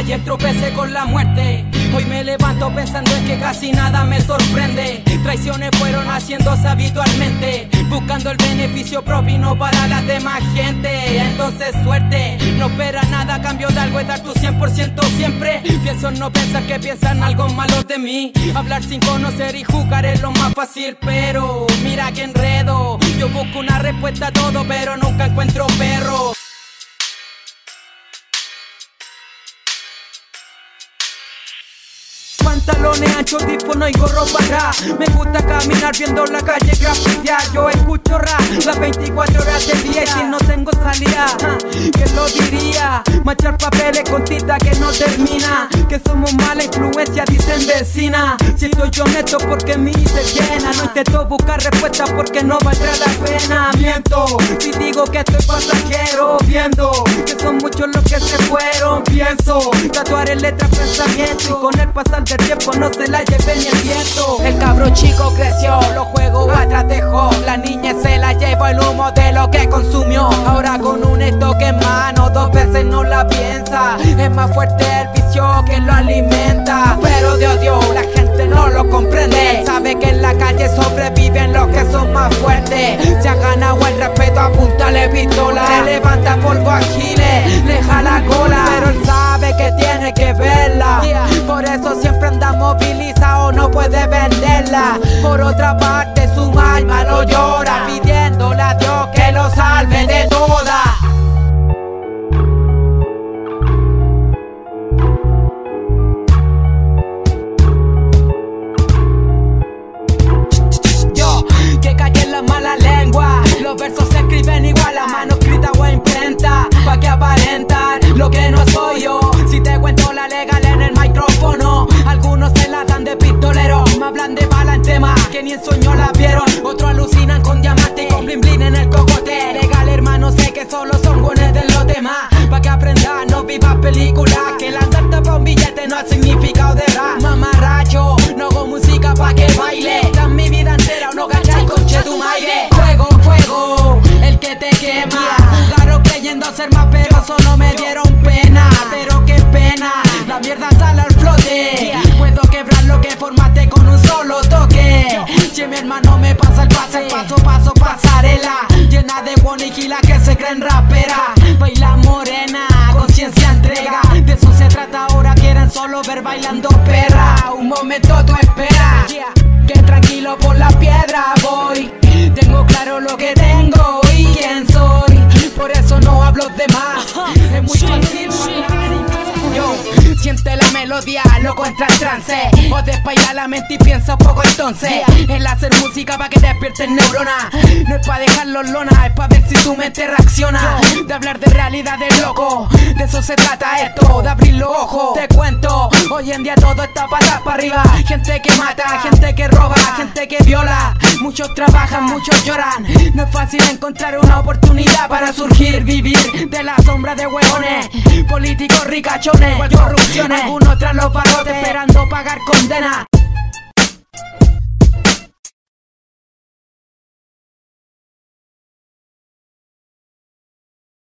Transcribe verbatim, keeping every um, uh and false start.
Ayer tropecé con la muerte, hoy me levanto pensando en que casi nada me sorprende. Traiciones fueron haciéndose habitualmente, buscando el beneficio propio y no para la demás gente. Entonces suerte, no espera nada a cambio de algo, es dar tu cien por ciento siempre. Pienso en no pensar que piensan algo malo de mí, hablar sin conocer y jugar es lo más fácil, pero mira que enredo. Yo busco una respuesta a todo, pero nunca encuentro perro. Pantalones anchos, audífonos y gorro para atrás. Me gusta caminar viendo la calle grafitear. Yo escucho rap las veinticuatro horas del día y si no tengo salida, ¿quién lo diría? Machar papeles con tinta que no termina, que somos mala influencia, dicen vecina. Si estoy yo honesto porque mi se llena, no intento buscar respuestas porque no valdrá la pena. Miento si digo que estoy pasajero, viendo que son muchos los que se fueron. Pienso tatuar en letras pensamientos y con el pasar del tiempo no se la lleve ni el viento. El cabro chico creció, los juegos atrás dejó, la niña se la llevó el humo de lo que consumió. Ahora con un estoque en mano, dos veces no la piensa. Es más fuerte el vicio que lo alimenta, pero de odio la gente no lo comprende. Sabe que en la calle sobreviven los que son más fuertes. Se ha ganado el respeto, apúntale pistola. Se levanta polvo a Giles, le jala cola, pero él sabe que tiene que verla. Por eso siempre anda movilizado, no puede venderla. Por otra parte su alma lo llora, pidiéndole a Dios que lo salve de toda. Yo, que calle en la mala lengua, los versos se escriben igual a mano escrita o a imprenta, pa' que aparentar lo que no soy yo. Si te cuento la legal en el micrófono, algunos se la dan de pistolero, me hablan de bala en temas que ni en sueño la vieron. Otros alucinan con diamante y con blin blin en el cocote. Legal hermano, sé que solo son buenos de los demás, pa' que aprendas, no vivas películas, que la andarte pa' un billete no ha significado de rap. Mamarracho, no hago música pa' que baile, dan mi vida entera o no cachai conche tu maire. Fuego, fuego, el que te quema, claro creyendo ser más pero solo me dieron pena. Pero qué pena, la mierda sale al flote, puedo quebrar lo que formaste con un solo toque. Si mi hermano me pasa el pase, paso paso pasarela, llena de boniquilas que se creen rapera. Baila morena, conciencia entrega, de eso se trata ahora, quieren solo ver bailando perra. Un momento tú espera, que tranquilo por la piedra voy, tengo claro lo que tengo y quién soy, por eso no hablo de más, es muy fácil hablar. Yo, siente la melodía, loco entra en trance, o despaila la mente y piensa un poco entonces. El hacer música pa' que despierten neuronas, no es pa' dejarlo lona, es pa' ver si tu mente reacciona. De hablar de realidad de loco, de eso se trata esto, de abrir los ojos. Te cuento, hoy en día todo está patas para arriba, gente que mata, gente que roba, gente que viola. Muchos trabajan, muchos lloran, no es fácil encontrar una oportunidad para surgir, vivir de la sombra de huevones, políticos ricachones, corrupciones, algunos tras los barrotes esperando pagar condena.